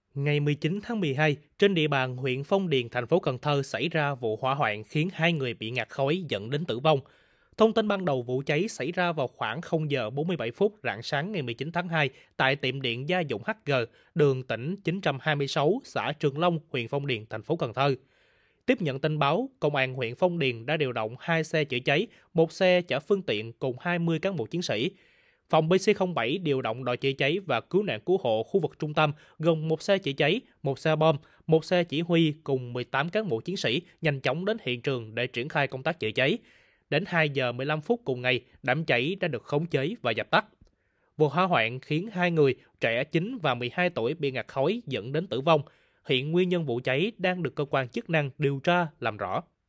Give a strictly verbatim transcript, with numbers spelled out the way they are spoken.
Ngày mười chín tháng mười hai, trên địa bàn huyện Phong Điền, thành phố Cần Thơ xảy ra vụ hỏa hoạn khiến hai người bị ngạt khói dẫn đến tử vong. Thông tin ban đầu vụ cháy xảy ra vào khoảng không giờ bốn mươi bảy phút rạng sáng ngày mười chín tháng hai tại tiệm điện gia dụng hát giê, đường tỉnh chín trăm hai mươi sáu, xã Trường Long, huyện Phong Điền, thành phố Cần Thơ. Tiếp nhận tin báo, Công an huyện Phong Điền đã điều động hai xe chữa cháy, một xe chở phương tiện cùng hai mươi cán bộ chiến sĩ. Phòng pê xê không bảy điều động đội chữa cháy và cứu nạn cứu hộ khu vực trung tâm gồm một xe chữa cháy, một xe bom, một xe chỉ huy cùng mười tám cán bộ chiến sĩ nhanh chóng đến hiện trường để triển khai công tác chữa cháy. Đến hai giờ mười lăm phút cùng ngày, đám cháy đã được khống chế và dập tắt. Vụ hỏa hoạn khiến hai người, trẻ chín và mười hai tuổi bị ngạt khói dẫn đến tử vong. Hiện nguyên nhân vụ cháy đang được cơ quan chức năng điều tra làm rõ.